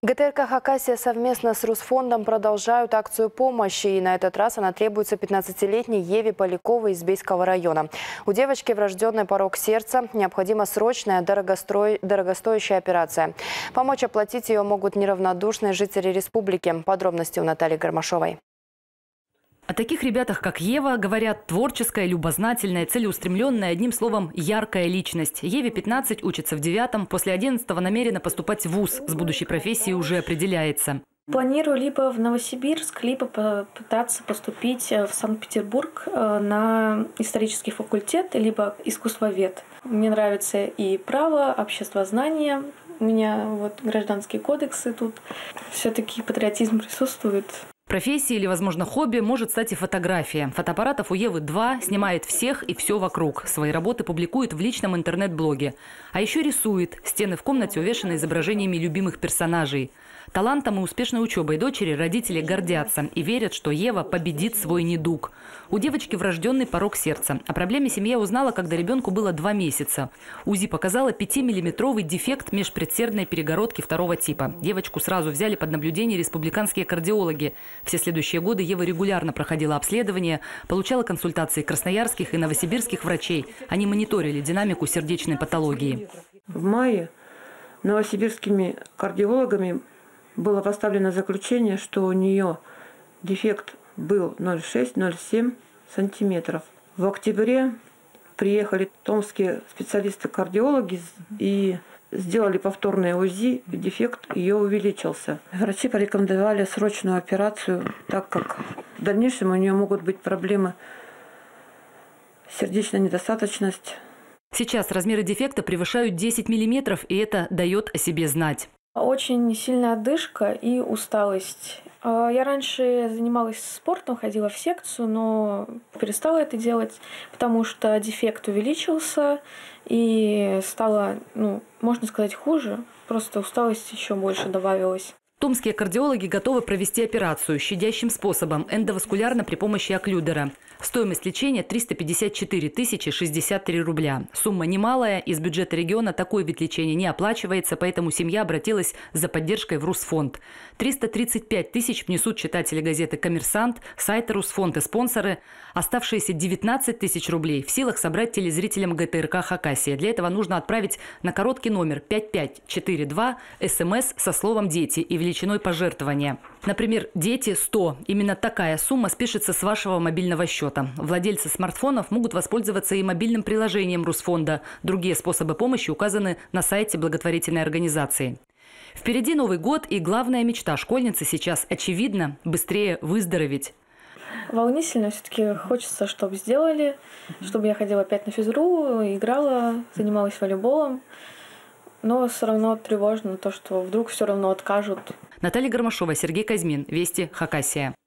ГТРК «Хакасия» совместно с Русфондом продолжают акцию помощи. И на этот раз она требуется 15-летней Еве Поляковой из Бийского района. У девочки врожденный порок сердца. Необходима срочная дорогостоящая операция. Помочь оплатить ее могут неравнодушные жители республики. Подробности у Натальи Гармашовой. О таких ребятах, как Ева, говорят, творческая, любознательная, целеустремленная, одним словом, яркая личность. Еве 15, учится в 9, после 11 намерена поступать в вуз. С будущей профессией уже определяется. Планирую либо в Новосибирск, либо попытаться поступить в Санкт-Петербург на исторический факультет, либо искусствовед. Мне нравится и право, обществознание. У меня гражданские кодексы тут. Все-таки патриотизм присутствует. Профессией или, возможно, хобби может стать и фотография. Фотоаппаратов у Евы 2, снимает всех и все вокруг. Свои работы публикует в личном интернет-блоге. А еще рисует. Стены в комнате увешаны изображениями любимых персонажей. Талантом и успешной учебой дочери родители гордятся и верят, что Ева победит свой недуг. У девочки врожденный порок сердца. О проблеме семья узнала, когда ребенку было 2 месяца. УЗИ показала 5-миллиметровый дефект межпредсердной перегородки 2-го типа. Девочку сразу взяли под наблюдение республиканские кардиологи. Все следующие годы Ева регулярно проходила обследование, получала консультации красноярских и новосибирских врачей. Они мониторили динамику сердечной патологии. В мае новосибирскими кардиологами было поставлено заключение, что у нее дефект был 0,6-0,7 сантиметров. В октябре приехали томские специалисты-кардиологи и сделали повторное УЗИ, и дефект ее увеличился. Врачи порекомендовали срочную операцию, так как в дальнейшем у нее могут быть проблемы, сердечная недостаточность. Сейчас размеры дефекта превышают 10 миллиметров, и это дает о себе знать. Очень сильная одышка и усталость. Я раньше занималась спортом, ходила в секцию, но перестала это делать, потому что дефект увеличился и стало, можно сказать, хуже. Просто усталость еще больше добавилась. Томские кардиологи готовы провести операцию щадящим способом, эндоваскулярно при помощи окклюдера. Стоимость лечения 354 063 рубля. Сумма немалая, из бюджета региона такой вид лечения не оплачивается, поэтому семья обратилась за поддержкой в Русфонд. 335 000 внесут читатели газеты «Коммерсант», сайта Русфонд и спонсоры. Оставшиеся 19 000 рублей в силах собрать телезрителям ГТРК «Хакасия». Для этого нужно отправить на короткий номер 5542 СМС со словом «Дети» и величиной пожертвования. Например, «Дети» 100. Именно такая сумма спишется с вашего мобильного счета. Владельцы смартфонов могут воспользоваться и мобильным приложением Русфонда. Другие способы помощи указаны на сайте благотворительной организации. Впереди Новый год, и главная мечта школьницы сейчас, очевидно, быстрее выздороветь. Волнительно, все-таки хочется, чтобы сделали, чтобы я ходила опять на физру, играла, занималась волейболом. Но все равно тревожно то, что вдруг все равно откажут. Наталья Гармашова, Сергей Казьмин. Вести, Хакасия.